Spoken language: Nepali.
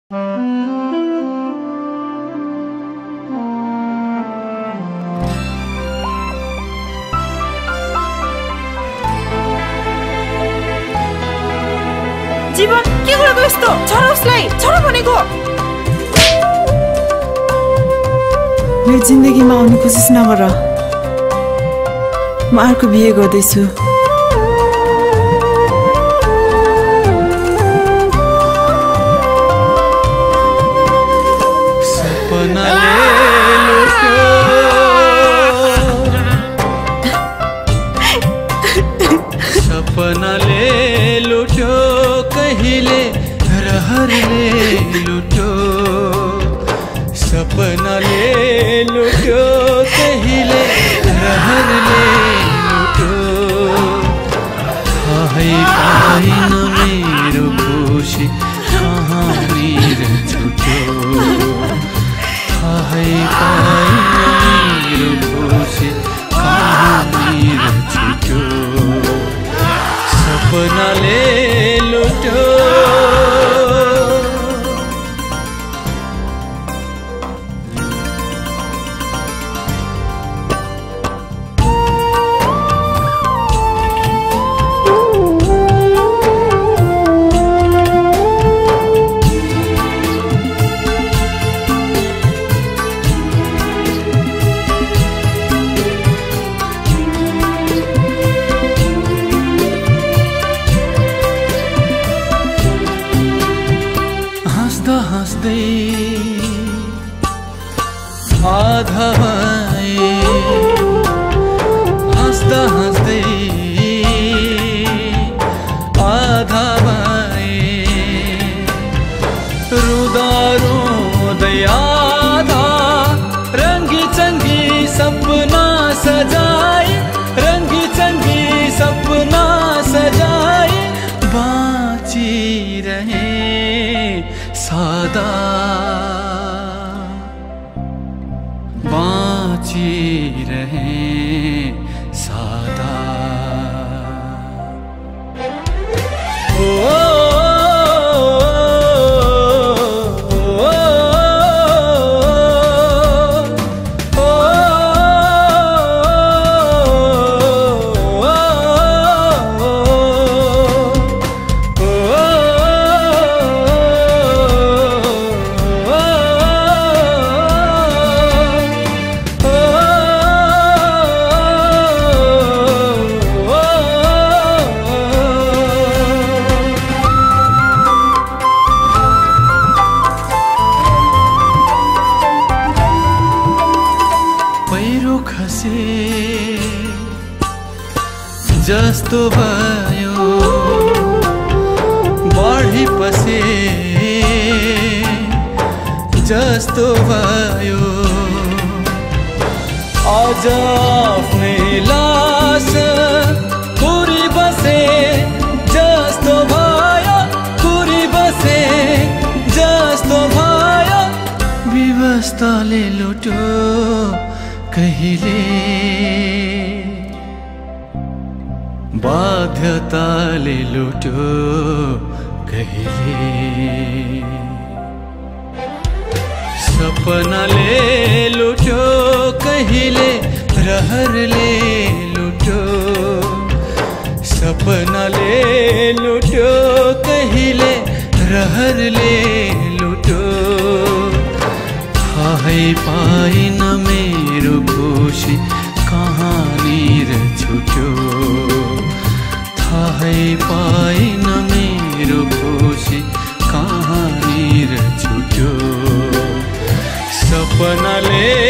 जीवन के गरेको यस्तो? छोरा उसलाई छोरा भनेको। मेरो जिन्दगीमा आउने कोसिस नगर। म अर्को बिहे गर्दैछु। सपनाले लुट्यो कहिले रहरले लुट्यो सपनाले लुट्यो कहिले रहरले लुट्यो थाहै पाइन मेरो खुसी कहाँनिर छुट्यो थाहै पाइन मेरो खुसी कहाँनिर छुट्यो सपनाले लुट्यो आधा भए हाँस्दा हाँस्दै आधा भए रुँदा रुँदै आधा रङ्गी चङ्गी सपना सजाए रङ्गी चङ्गी सपना सजाए बाँचिरहे सादा बाँचिरहे सादा जस्तो भयो बढी पसे जस्तो भयो आज आफ्नै लास कुरी बसे जस्तो भयो कुरी बसे जस्तो भयो विवस्ताले लुट्यो कहिले बाध्यताले लुट्यो कहिले सपनाले लुट्यो कहिले रहरले लुट्यो सपनाले लुट्यो कहिले रहरले लुट्यो थाहै पाइन मेरो खुसी कहाँनिर छुट्यो थाहै पाइन मेरो खुसी कहाँनिर छुट्यो सपनाले